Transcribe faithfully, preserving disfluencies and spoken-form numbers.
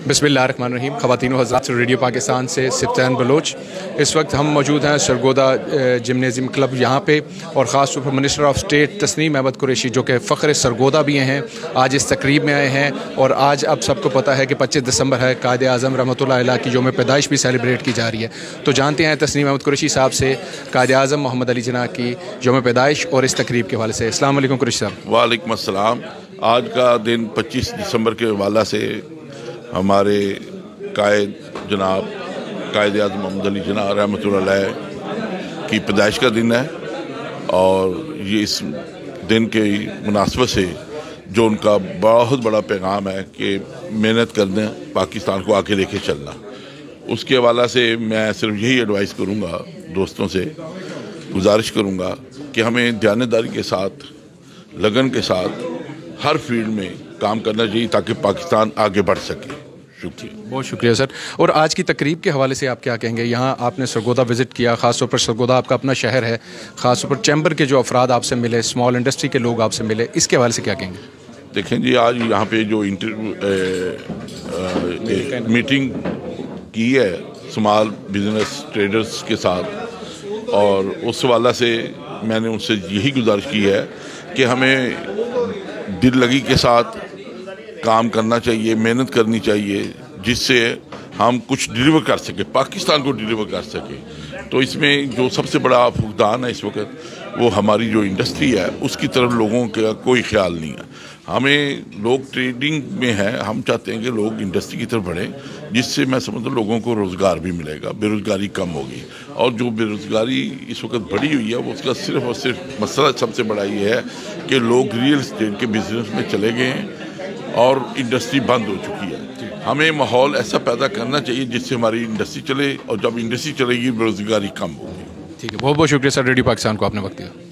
बिस्मिल्लाहिर्रहमानिर्रहीम। ख़वातीन हज़रात, रेडियो पाकिस्तान से सिप्तान बलोच। इस वक्त हम मौजूद हैं सरगोदा जिमनेजियम क्लब यहाँ पे, और ख़ास तौर पर minister of state Tasneem Ahmad Qureshi जो कि फ़ख्र सरगोदा भी हैं, आज इस तकरीब में आए हैं। और आज अब सबको पता है कि पच्चीस दिसंबर है, कायद आज़म रहमतुल्लाह अलैह की यौम पैदाइश भी सेलिब्रेट की जा रही है। तो जानते हैं तस्नीम अहमद कुरैशी साहब से कायद आज़म मोहम्मद अली जिन्ना की यौम पैदाइश और इस तकरीब के हवाले से। अस्सलाम वालेकुम कुरैशी साहब। वालेकुम अस्सलाम। आज का दिन पच्चीस दिसंबर के हवाला से हमारे कायद जनाब कायद आज़म मोहम्मद अली जिन्ना रहमतुल्लाह अलैह की पैदाइश का दिन है, और ये इस दिन के मुनासबत से जो उनका बहुत बड़ा पैगाम है कि मेहनत करना, पाकिस्तान को आगे लेके चलना, उसके हवाला से मैं सिर्फ यही एडवाइस करूँगा, दोस्तों से गुजारिश करूँगा कि हमें दयानतदारी के साथ, लगन के साथ हर फील्ड में काम करना चाहिए ताकि पाकिस्तान आगे बढ़ सके। शुक्रिया, बहुत शुक्रिया सर। और आज की तकरीब के हवाले से आप क्या कहेंगे? यहाँ आपने सरगोदा विज़िट किया, ख़ास तौर पर सरगोदा आपका अपना शहर है, ख़ास तौर पर चैम्बर के जो अफराद आपसे मिले, स्मॉल इंडस्ट्री के लोग आपसे मिले, इसके हवाले से क्या कहेंगे? देखें जी, आज यहाँ पे जो इंटरव्यू मीटिंग की है स्मॉल बिजनेस ट्रेडर्स के साथ, और उस हवाला से मैंने उनसे यही गुजारिश की है कि हमें दिल लगी के साथ काम करना चाहिए, मेहनत करनी चाहिए, जिससे हम कुछ डिलीवर कर सके, पाकिस्तान को डिलीवर कर सके। तो इसमें जो सबसे बड़ा फुकदान है इस वक्त, वो हमारी जो इंडस्ट्री है उसकी तरफ लोगों का कोई ख्याल नहीं है। हमें लोग ट्रेडिंग में है, हम चाहते हैं कि लोग इंडस्ट्री की तरफ बढ़ें, जिससे मैं समझता हूँ लोगों को रोज़गार भी मिलेगा, बेरोज़गारी कम होगी। और जो बेरोज़गारी इस वक्त बढ़ी हुई है, वो उसका सिर्फ और सिर्फ मसला सबसे बड़ा ये है कि लोग रियल इस्टेट के बिजनेस में चले गए हैं और इंडस्ट्री बंद हो चुकी है। हमें माहौल ऐसा पैदा करना चाहिए जिससे हमारी इंडस्ट्री चले, और जब इंडस्ट्री चलेगी बेरोज़गारी कम होगी। ठीक है, बहुत बहुत शुक्रिया सर, रेडियो पाकिस्तान को आपने वक्त दिया।